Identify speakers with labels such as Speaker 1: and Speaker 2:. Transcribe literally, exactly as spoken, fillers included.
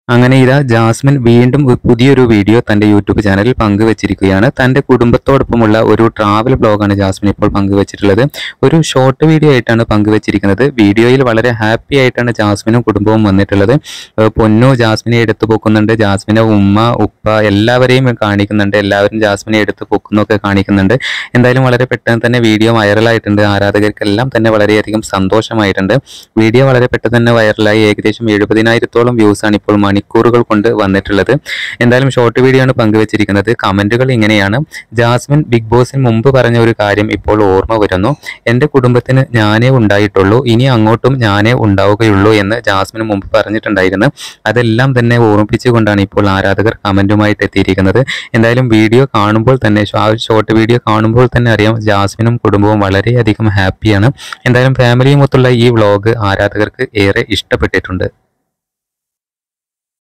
Speaker 1: അങ്ങനെ ഇതാ ജാസ്മിൻ വീണ്ടും ഒരു പുതിയൊരു വീഡിയോ തന്റെ യൂട്യൂബ് ചാനലിൽ പങ്കുവച്ചിരിക്കുകയാണ്. തന്റെ കുടുംബത്തോടൊപ്പമുള്ള ഒരു ട്രാവൽ ബ്ലോഗാണ് ജാസ്മിൻ ഇപ്പോൾ പങ്കുവച്ചിട്ടുള്ളത്. ഒരു ഷോർട്ട് വീഡിയോ ആയിട്ടാണ് പങ്കുവച്ചിരിക്കുന്നത്. വീഡിയോയിൽ വളരെ ഹാപ്പി ആയിട്ടാണ് ജാസ്മിനും കുടുംബവും വന്നിട്ടുള്ളത്. പൊന്നു ജാസ്മിനെ എടുത്തു പൊക്കുന്നുണ്ട്, ജാസ്മിനെ ഉമ്മ ഉപ്പ എല്ലാവരെയും കാണിക്കുന്നുണ്ട്, എല്ലാവരും ജാസ്മിനെ എടുത്തു പൊക്കുന്നൊക്കെ കാണിക്കുന്നുണ്ട്. എന്തായാലും വളരെ പെട്ടെന്ന് തന്നെ വീഡിയോ വൈറലായിട്ടുണ്ട്. ആരാധകർക്കെല്ലാം തന്നെ വളരെയധികം സന്തോഷമായിട്ടുണ്ട്. വീഡിയോ വളരെ പെട്ടെന്ന് തന്നെ വൈറലായി ഏകദേശം എഴുപതിനായിരത്തോളം വ്യൂസ് ആണ് ഇപ്പോൾ മണിക്കൂറുകൾ കൊണ്ട് വന്നിട്ടുള്ളത്. എന്തായാലും ഷോർട്ട് വീഡിയോ ആണ് പങ്കുവച്ചിരിക്കുന്നത്. കമന്റുകൾ ഇങ്ങനെയാണ്: ജാസ്മിൻ ബിഗ് ബോസിന് മുമ്പ് പറഞ്ഞ ഒരു കാര്യം ഇപ്പോൾ ഓർമ്മ വരുന്നു. എൻ്റെ കുടുംബത്തിന് ഞാനേ ഉണ്ടായിട്ടുള്ളൂ, ഇനി അങ്ങോട്ടും ഞാനേ ഉണ്ടാവുകയുള്ളൂ എന്ന് ജാസ്മിന് മുമ്പ് പറഞ്ഞിട്ടുണ്ടായിരുന്നു. അതെല്ലാം തന്നെ ഓർമ്മിപ്പിച്ചുകൊണ്ടാണ് ഇപ്പോൾ ആരാധകർ കമന്റുമായിട്ട് എത്തിയിരിക്കുന്നത്. എന്തായാലും വീഡിയോ കാണുമ്പോൾ തന്നെ ആ ഷോർട്ട് വീഡിയോ കാണുമ്പോൾ തന്നെ അറിയാം ജാസ്മിനും കുടുംബവും വളരെയധികം ഹാപ്പിയാണ്. എന്തായാലും ഫാമിലിയുമൊത്തുള്ള ഈ വ്ളോഗ് ആരാധകർക്ക് ഏറെ ഇഷ്ടപ്പെട്ടിട്ടുണ്ട്.